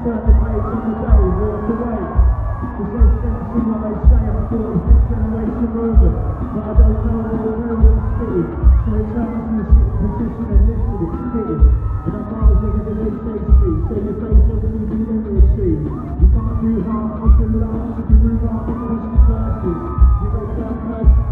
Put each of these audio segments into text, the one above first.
Turn the page on the day, walk away. There's no sense in what they say, I'm a 46th generation movement, but I don't know what the real is fitted. So it turns me to sit position and lifted it, fitted. And I'm miles bigger than they say to me, so your face on the TV never see. You can't do harm, I can laugh, if you move on, you push the verses. You make that person.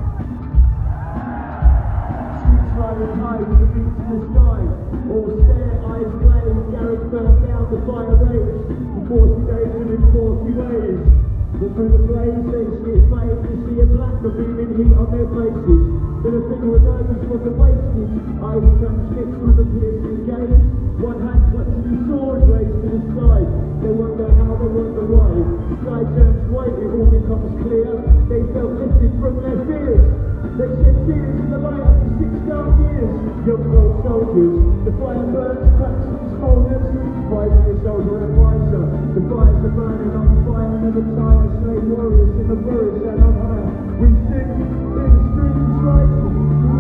Streets riding high with the beats in the sky. All stare, eyes glazed, garage burnt down the fire rage. For 40 days and in 40 ways. But through the blaze they see it fade, you see a black revealing heat on their faces. Then a finger of nervous wasn't wasted. Eyes transfixed with a piercing gaze. One hand clutching the sword raised to the sky. They wonder how, they wonder why. The sky turns white, it all becomes clear. They felt lifted from their fears. They shed tears in the light after 6 dark years. Young old soldiers, the fire burns, cracks and smoulders. 5 years older and wiser. The fires are burning on fire, never tire. Slave warriors in the forest and on high. We sing in the streets rising.